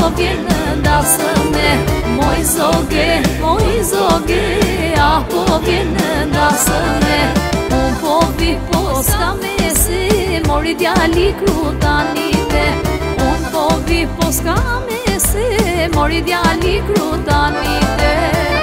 vjen ndasme. Moj zoge, apo vjen ndasme. Unë po vi poska mesi, mori djali krutanite. Unë po vi poska mesi, mori djali krutanite.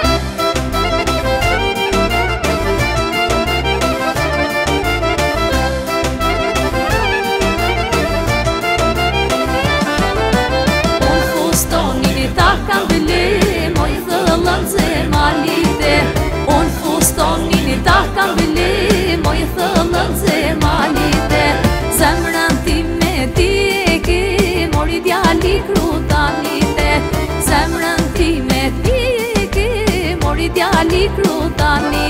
Takan bile, moj thëllën zemalite. Zemrën ti me ti e ke, mori djali krutanite. Zemrën ti me ti e ke, mori djali krutanite.